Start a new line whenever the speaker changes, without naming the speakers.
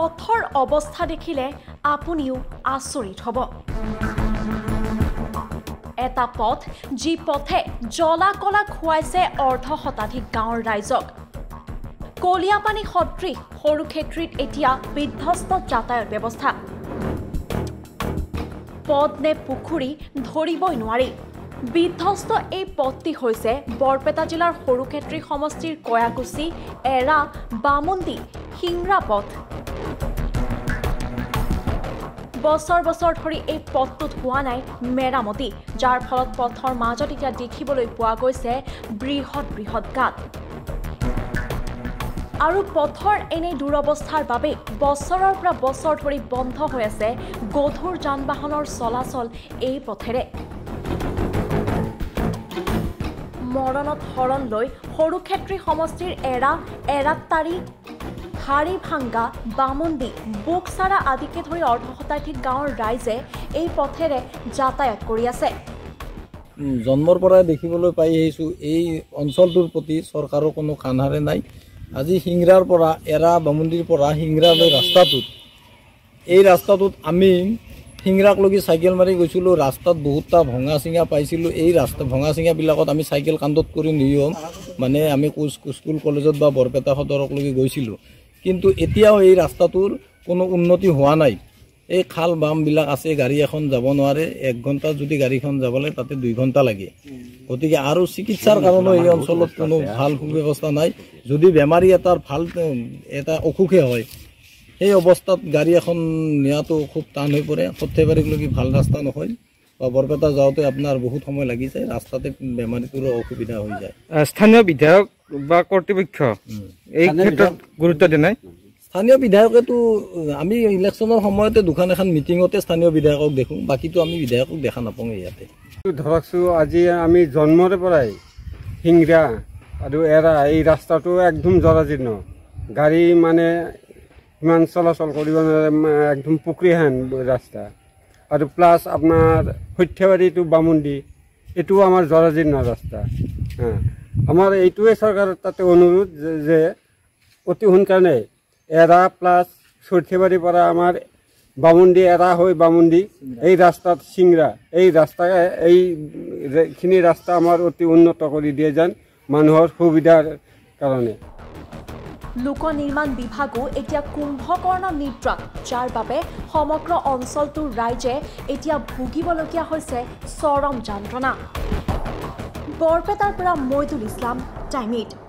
পথৰ অৱস্থা দেখিলে আপুনিও আচৰিত হ'ব। এটা পথ যি পথে জ্বলা কলা খুৱাইছে অৰ্ধশতাধিক গাঁৱৰ ৰাইজক। কলিয়াপানী সদৃশ সৰুক্ষেত্ৰীত এতিয়া বিধ্বস্ত যাতায়াত ব্যৱস্থা। পদ নে পুখুৰী ধৰিবই নোৱাৰি। বিধ্বস্ত এই পথটি হৈছে বৰপেটা জিলাৰ সৰুক্ষেত্ৰী সমষ্টিৰ কয়াকুছি, এৰা, বামুণ্ডি, সিংৰা পথ। বছৰ বছৰ ধৰি এই পথটোত হোৱা নাই মেৰামতি, যাৰ ফলত পথৰ মাজত এতিয়া দেখিবলৈ পোৱা গৈছে বৃহৎ বৃহৎ গাঁত। আৰু পথৰ এনে দুৰৱস্থাৰ বাবে বছৰৰ পৰা বছৰ ধৰি বন্ধ হৈ আছে গধুৰ যান বাহনৰ চলাচল এই পথেৰে। মৰণত শৰণ লৈ সৰুক্ষেত্ৰী সমষ্টিৰ এৰাত্তাৰী, হাৰিভাংগা, বামুণ্ডি, বোকচাৰা আদিকে ধৰি অৰ্ধশতাধিক গাঁৱৰ ৰাইজে এই পথেৰে যাতায়াত কৰি আছে।
জন্মৰ পৰাই দেখিবলৈ পাই আহিছোঁ এই অঞ্চলটোৰ প্ৰতি চৰকাৰৰ কোনো কাণসাৰে নাই। আজি সিংৰাৰ পৰা এৰা, বামুণ্ডিৰ পৰা সিংৰালৈ এই ৰাস্তাটোত আমি সিংৰাকলৈকে চাইকেল মাৰি গৈছিলোঁ। ৰাস্তাত বহুতটা ভঙা চিঙা পাইছিলোঁ। এই ভঙা চিঙাবিলাকত আমি চাইকেল কান্ধত কৰি নিয়ম মানে আমি স্কুল কলেজত বা বৰপেটা সদৰকলৈকে গৈছিলোঁ। কিন্তু এতিয়াও এই ৰাস্তাটোৰ কোনো উন্নতি হোৱা নাই। এই খাল বামবিলাক আছে, গাড়ী এখন যাব নোৱাৰে। 1 ঘণ্টা যদি গাড়ীখন যাবলৈ তাতে 2 ঘণ্টা লাগে। গতিকে আৰু চিকিৎসাৰ কাৰণেও এই অঞ্চলত কোনো ভাল সুব্যৱস্থা নাই। যদি বেমাৰী এটাৰ ভাল এটা অসুখে হয়, সেই অৱস্থাত গাড়ী এখন নিয়াটো খুব টান হৈ পৰে। সৰ্থেবাৰীলৈকে ভাল ৰাস্তা নহয় বা বৰপেটা যাওঁতে আপোনাৰ বহুত সময় লাগি যায়। ৰাস্তাতে বেমাৰীটোৰো অসুবিধা হৈ যায়।
স্থানীয় বিধায়ক বা কৰ্তৃপক্ষ এই ক্ষেত্ৰত গুৰুত্ব দিয়া নাই।
স্থানীয় বিধায়কেতো আমি ইলেকশ্যনৰ সময়তে দুখন এখন মিটিঙতে স্থানীয় বিধায়কক দেখোঁ, বাকীটো আমি বিধায়কক দেখা নাপাওঁ ইয়াতে।
ধৰকচোন আজি আমি জন্মৰে পৰাই সিংৰা আৰু এৰা এই ৰাস্তাটো একদম জৰাজীৰ্ণ। গাড়ী মানে ইমান চলাচল কৰিব নোৱাৰে, একদম পুখুৰীহেন ৰাস্তা। আৰু প্লাছ আপোনাৰ সৰ্থেবাৰী টু বামুণ্ডি এইটোও আমাৰ জৰাজীৰ্ণ ৰাস্তা। আমাৰ এইটোৱে চৰকাৰৰ তাতে অনুৰোধ যে অতি সোনকালে এৰা প্লাছ সৰ্থেবাৰীৰ পৰা আমাৰ বামুণ্ডি, এৰা হৈ বামুণ্ডি এই ৰাস্তাত সিংৰা এইখিনি ৰাস্তা আমাৰ অতি উন্নত কৰি দিয়ে যেন মানুহৰ সুবিধাৰ কাৰণে।
লোক নিৰ্মাণ বিভাগো এতিয়া কুম্ভকৰ্ণ নিদ্ৰাত, যাৰ বাবে সমগ্ৰ অঞ্চলটোৰ ৰাইজে এতিয়া ভুগিবলগীয়া হৈছে চৰম যন্ত্ৰণা। বৰপেটাৰ পৰা মইদুল ইছলাম, টাইম 8।